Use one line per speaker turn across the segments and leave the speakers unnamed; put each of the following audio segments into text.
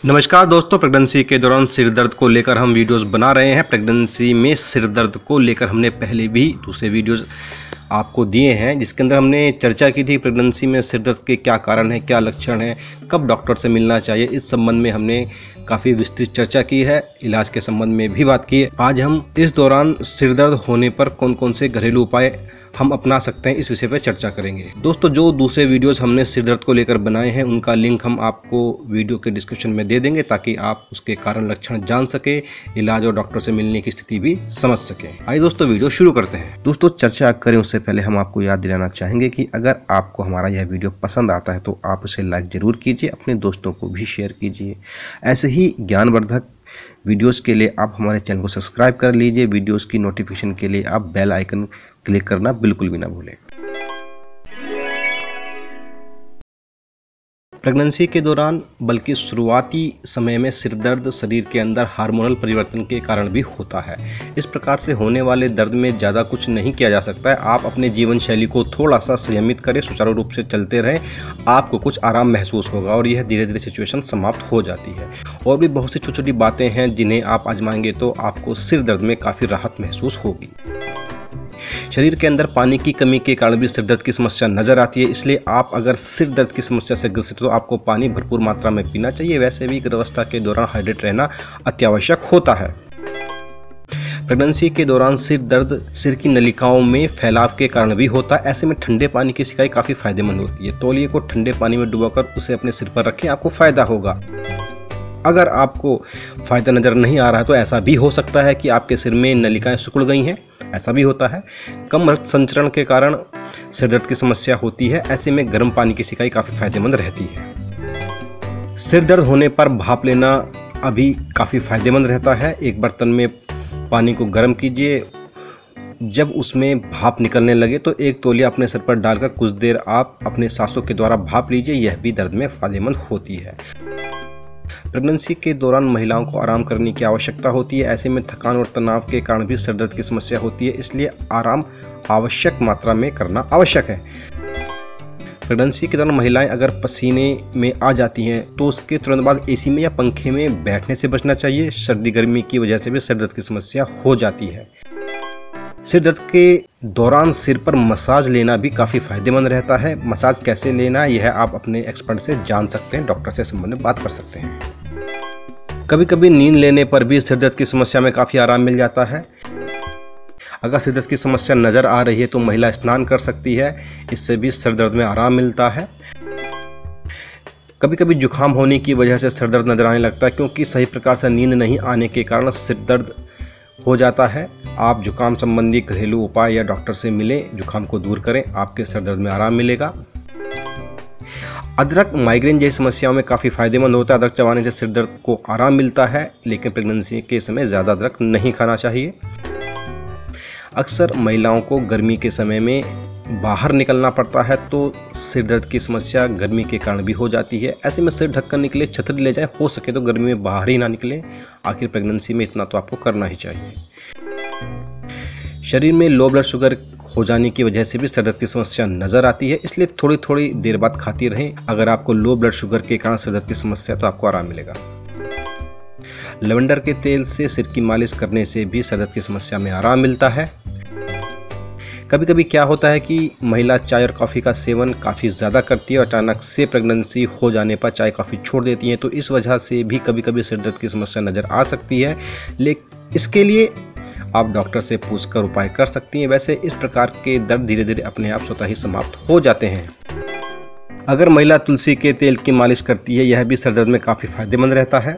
नमस्कार दोस्तों, प्रेगनेंसी के दौरान सिर दर्द को लेकर हम वीडियोस बना रहे हैं। प्रेगनेंसी में सिर दर्द को लेकर हमने पहले भी दूसरे वीडियोस आपको दिए हैं, जिसके अंदर हमने चर्चा की थी प्रेगनेंसी में सिर दर्द के क्या कारण हैं, क्या लक्षण हैं, कब डॉक्टर से मिलना चाहिए। इस संबंध में हमने काफ़ी विस्तृत चर्चा की है, इलाज के संबंध में भी बात की है। आज हम इस दौरान सिर दर्द होने पर कौन कौन से घरेलू उपाय हम अपना सकते हैं, इस विषय पर चर्चा करेंगे। दोस्तों, जो दूसरे वीडियोस हमने सिर दर्द को लेकर बनाए हैं उनका लिंक हम आपको वीडियो के डिस्क्रिप्शन में दे देंगे, ताकि आप उसके कारण लक्षण जान सके, इलाज और डॉक्टर से मिलने की स्थिति भी समझ सकें। आइए दोस्तों, वीडियो शुरू करते हैं। दोस्तों, चर्चा करें उससे पहले हम आपको याद दिलाना चाहेंगे कि अगर आपको हमारा यह वीडियो पसंद आता है तो आप उसे लाइक जरूर कीजिए, अपने दोस्तों को भी शेयर कीजिए। ऐसे ही ज्ञानवर्धक वीडियोस के लिए आप हमारे चैनल को सब्सक्राइब कर लीजिए। वीडियोस की नोटिफिकेशन के लिए आप बेल आइकन क्लिक करना बिल्कुल भी ना भूलें। प्रेगनेंसी के दौरान बल्कि शुरुआती समय में सिर दर्द शरीर के अंदर हार्मोनल परिवर्तन के कारण भी होता है। इस प्रकार से होने वाले दर्द में ज़्यादा कुछ नहीं किया जा सकता है। आप अपने जीवन शैली को थोड़ा सा संयमित करें, सुचारू रूप से चलते रहें, आपको कुछ आराम महसूस होगा और यह धीरे धीरे सिचुएशन समाप्त हो जाती है। और भी बहुत सी छोटी छोटी बातें हैं जिन्हें आप आजमाएंगे तो आपको सिर दर्द में काफ़ी राहत महसूस होगी। शरीर के अंदर पानी की कमी के कारण भी सिर दर्द की समस्या नजर आती है, इसलिए आप अगर सिर दर्द की समस्या से ग्रसित हो तो आपको पानी भरपूर मात्रा में पीना चाहिए। वैसे भी गर्भावस्था के दौरान हाइड्रेट रहना अत्यावश्यक होता है। प्रेगनेंसी के दौरान सिर दर्द सिर की नलिकाओं में फैलाव के कारण भी होता है। ऐसे में ठंडे पानी की सिकाई काफ़ी फायदेमंद होती है। तौलिए को ठंडे पानी में डुबाकर उसे अपने सिर पर रखें, आपको फायदा होगा। अगर आपको फ़ायदा नज़र नहीं आ रहा है तो ऐसा भी हो सकता है कि आपके सिर में नलिकाएं सिकुड़ गई हैं, ऐसा भी होता है। कम रक्त संचरण के कारण सिर दर्द की समस्या होती है। ऐसे में गर्म पानी की सिकाई काफ़ी फायदेमंद रहती है। सिर दर्द होने पर भाप लेना अभी काफ़ी फायदेमंद रहता है। एक बर्तन में पानी को गर्म कीजिए, जब उसमें भाप निकलने लगे तो एक तौलिया अपने सिर पर डालकर कुछ देर आप अपने सांसों के द्वारा भाप लीजिए, यह भी दर्द में फायदेमंद होती है। प्रेगनेंसी के दौरान महिलाओं को आराम करने की आवश्यकता होती है। ऐसे में थकान और तनाव के कारण भी सिर दर्द की समस्या होती है, इसलिए आराम आवश्यक मात्रा में करना आवश्यक है। प्रेगनेंसी के दौरान महिलाएं अगर पसीने में आ जाती हैं तो उसके तुरंत बाद एसी में या पंखे में बैठने से बचना चाहिए। सर्दी गर्मी की वजह से भी सिर दर्द की समस्या हो जाती है। सिर दर्द के दौरान सिर पर मसाज लेना भी काफ़ी फायदेमंद रहता है। मसाज कैसे लेना यह आप अपने एक्सपर्ट से जान सकते हैं, डॉक्टर से संबंध में बात कर सकते हैं। कभी कभी नींद लेने पर भी सिर दर्द की समस्या में काफ़ी आराम मिल जाता है। अगर सिर दर्द की समस्या नज़र आ रही है तो महिला स्नान कर सकती है, इससे भी सिर दर्द में आराम मिलता है। कभी कभी जुकाम होने की वजह से सिर दर्द नजर आने लगता है, क्योंकि सही प्रकार से नींद नहीं आने के कारण सिर दर्द हो जाता है। आप जुकाम संबंधी घरेलू उपाय या डॉक्टर से मिलें, जुकाम को दूर करें, आपके सिर दर्द में आराम मिलेगा। अदरक माइग्रेन जैसी समस्याओं में काफ़ी फायदेमंद होता है। अदरक चबाने से सिर दर्द को आराम मिलता है, लेकिन प्रेगनेंसी के समय ज़्यादा अदरक नहीं खाना चाहिए। अक्सर महिलाओं को गर्मी के समय में बाहर निकलना पड़ता है तो सिर दर्द की समस्या गर्मी के कारण भी हो जाती है। ऐसे में सिर ढककर निकले, छतरी ले जाएं, हो सके तो गर्मी में बाहर ही ना निकलें। आखिर प्रेगनेंसी में इतना तो आपको करना ही चाहिए। शरीर में लो ब्लड शुगर हो जाने की वजह से भी सिर दर्द की समस्या नज़र आती है, इसलिए थोड़ी थोड़ी देर बाद खाती रहें। अगर आपको लो ब्लड शुगर के कारण सिर दर्द की समस्या तो आपको आराम मिलेगा। लवेंडर के तेल से सिर की मालिश करने से भी सिर दर्द की समस्या में आराम मिलता है। कभी कभी क्या होता है कि महिला चाय और कॉफ़ी का सेवन काफ़ी ज़्यादा करती है और अचानक से प्रेगनेंसी हो जाने पर चाय कॉफ़ी छोड़ देती हैं, तो इस वजह से भी कभी कभी सिर दर्द की समस्या नज़र आ सकती है। लेकिन इसके लिए आप डॉक्टर से पूछकर उपाय कर सकती हैं। वैसे इस प्रकार के दर्द धीरे धीरे अपने आप स्वतः ही समाप्त हो जाते हैं। अगर महिला तुलसी के तेल की मालिश करती है, यह भी सिर दर्द में काफ़ी फायदेमंद रहता है।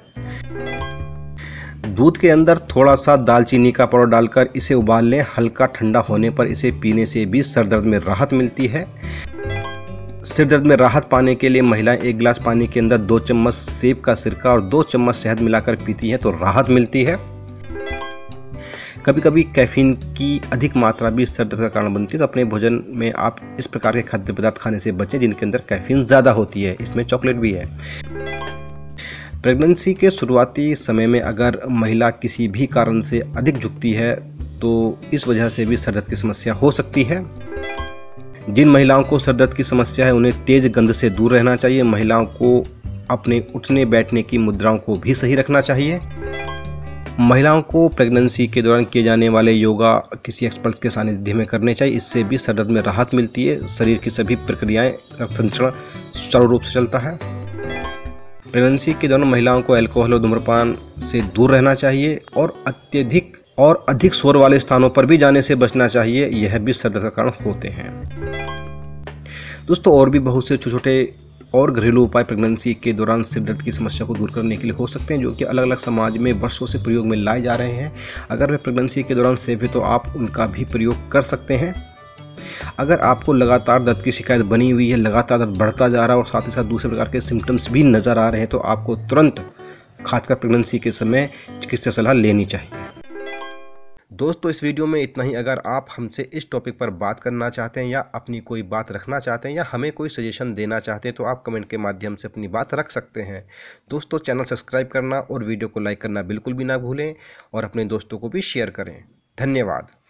दूध के अंदर थोड़ा सा दालचीनी का पाउडर डालकर इसे उबाल लें, हल्का ठंडा होने पर इसे पीने से भी सिर दर्द में राहत मिलती है। सिर दर्द में राहत पाने के लिए महिलाएं 1 गिलास पानी के अंदर 2 चम्मच सेब का सिरका और 2 चम्मच शहद मिलाकर पीती हैं तो राहत मिलती है। कभी कभी कैफीन की अधिक मात्रा भी सिर दर्द का कारण बनती है, तो अपने भोजन में आप इस प्रकार के खाद्य पदार्थ खाने से बचें जिनके अंदर कैफीन ज़्यादा होती है। इसमें चॉकलेट भी है। प्रेगनेंसी के शुरुआती समय में अगर महिला किसी भी कारण से अधिक झुकती है तो इस वजह से भी सिर दर्द की समस्या हो सकती है। जिन महिलाओं को सिर दर्द की समस्या है उन्हें तेज गंध से दूर रहना चाहिए। महिलाओं को अपने उठने बैठने की मुद्राओं को भी सही रखना चाहिए। महिलाओं को प्रेगनेंसी के दौरान किए जाने वाले योगा किसी एक्सपर्ट के सानिध्य में करने चाहिए। इससे भी सर दर्द में राहत मिलती है। शरीर की सभी प्रक्रियाएं, रक्त संचरण सुचारू रूप से चलता है। प्रेगनेंसी के दौरान महिलाओं को अल्कोहल और धूम्रपान से दूर रहना चाहिए और अधिक शोर वाले स्थानों पर भी जाने से बचना चाहिए। यह भी सर दर्द का कारण होते हैं। दोस्तों, और भी बहुत से छोटे और घरेलू उपाय प्रेगनेंसी के दौरान सिर दर्द की समस्या को दूर करने के लिए हो सकते हैं, जो कि अलग अलग समाज में वर्षों से प्रयोग में लाए जा रहे हैं। अगर वे प्रेगनेंसी के दौरान सेफ है तो आप उनका भी प्रयोग कर सकते हैं। अगर आपको लगातार दर्द की शिकायत बनी हुई है, लगातार दर्द बढ़ता जा रहा है और साथ ही साथ दूसरे प्रकार के सिम्टम्स भी नज़र आ रहे हैं, तो आपको तुरंत, खासकर प्रेगनेंसी के समय, चिकित्सा सलाह लेनी चाहिए। दोस्तों, इस वीडियो में इतना ही। अगर आप हमसे इस टॉपिक पर बात करना चाहते हैं या अपनी कोई बात रखना चाहते हैं या हमें कोई सजेशन देना चाहते हैं तो आप कमेंट के माध्यम से अपनी बात रख सकते हैं। दोस्तों, चैनल सब्सक्राइब करना और वीडियो को लाइक करना बिल्कुल भी ना भूलें और अपने दोस्तों को भी शेयर करें। धन्यवाद।